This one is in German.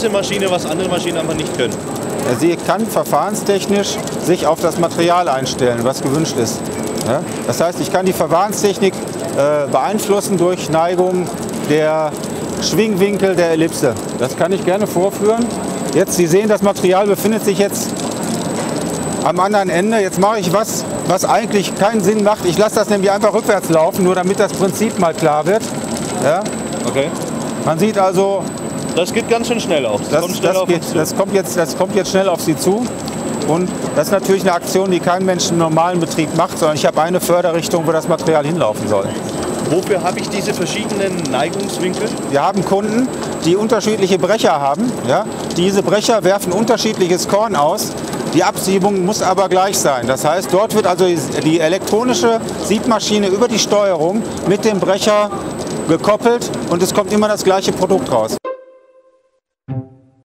diese Maschine, was andere Maschinen einfach nicht können? Sie kann verfahrenstechnisch sich auf das Material einstellen, was gewünscht ist. Ja? Das heißt, ich kann die Verfahrenstechnik beeinflussen durch Neigung der Schwingwinkel der Ellipse. Das kann ich gerne vorführen. Jetzt, Sie sehen, das Material befindet sich jetzt am anderen Ende. Jetzt mache ich was eigentlich keinen Sinn macht. Ich lasse das nämlich einfach rückwärts laufen, nur damit das Prinzip mal klar wird. Ja? Okay. Man sieht also, das geht ganz schön schnell auf. Das kommt jetzt schnell auf Sie zu. Und das ist natürlich eine Aktion, die kein Mensch im normalen Betrieb macht, sondern ich habe eine Förderrichtung, wo das Material hinlaufen soll. Wofür habe ich diese verschiedenen Neigungswinkel? Wir haben Kunden, die unterschiedliche Brecher haben. Ja? Diese Brecher werfen unterschiedliches Korn aus. Die Absiebung muss aber gleich sein. Das heißt, dort wird also die elektronische Siebmaschine über die Steuerung mit dem Brecher gekoppelt und es kommt immer das gleiche Produkt raus.